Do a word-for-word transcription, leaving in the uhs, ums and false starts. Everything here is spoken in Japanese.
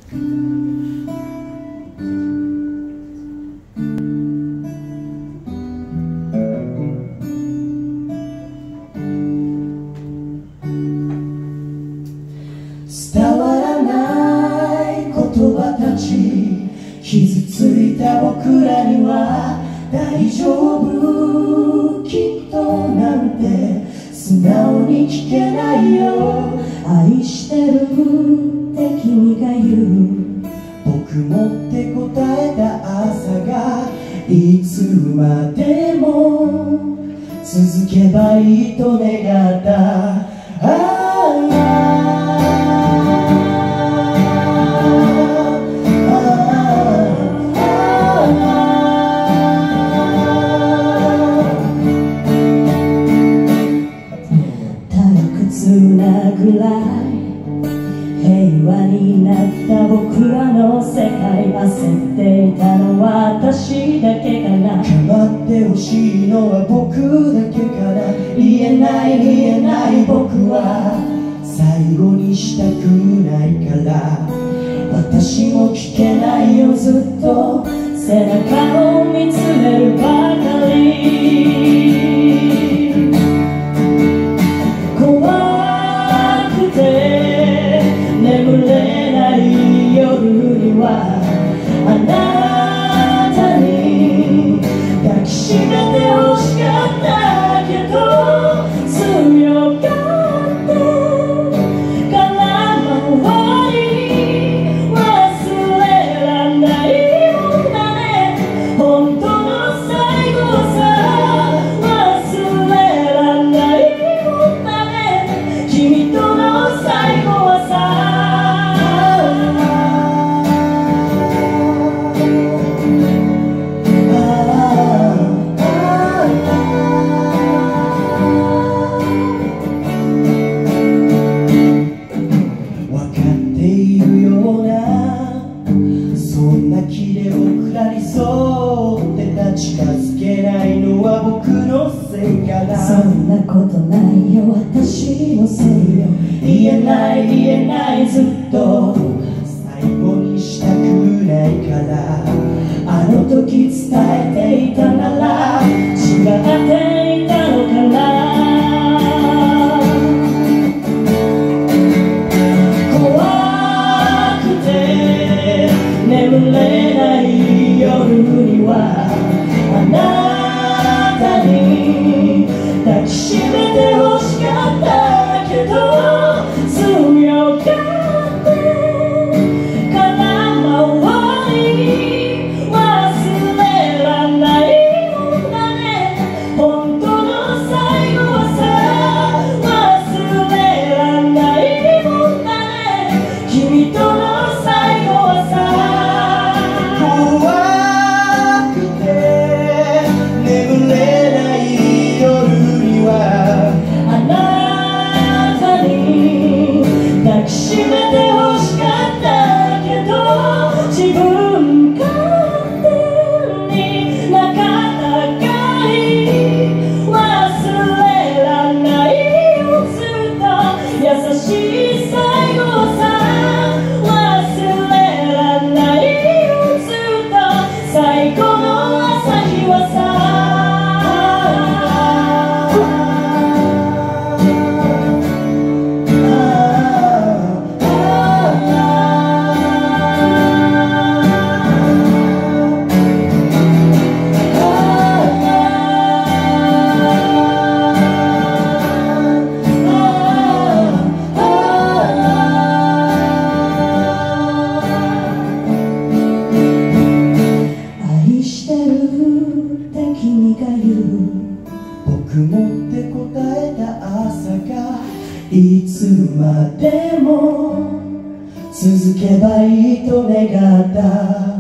伝わらない言葉たち、傷ついた僕らには大丈夫きっとなんて素直に聞けないよ。愛してるって君が言う。僕もって答えた朝がいつまでも続けばいいと願った。ああなぐらい平和になった僕らの世界、焦っていたのは私だけかな。構ってほしいのは僕だけかな。言えない言えない僕は最後にしたくないから。私も聞けないよずっと背中を見つめるばかり。眠れない夜にはあなたに抱きしめてほしかったけど、強がってから回り忘れらんないもんだね。本当の最後さ忘れらんないもんだね。君との最後はさ近づけないのは僕のせいかな。そんなことないよ私のせいよ。言えない言えないずっと最後にしたくないから。あの時伝えていたなら違っていたのかな。怖くて眠れない夜にはあなたに抱きしめてほしかったけど、強がってから回り忘れらんないもんだね。本当の最後はさ忘れらんないもんだね。君との最後はさ抱きしめてほしかったけど、自分勝手に仲高い忘れらんないよずっと優しい最後さ忘れらんないよずっと最後の朝日はさ僕もって答えた朝がいつまでも続けばいいと願った。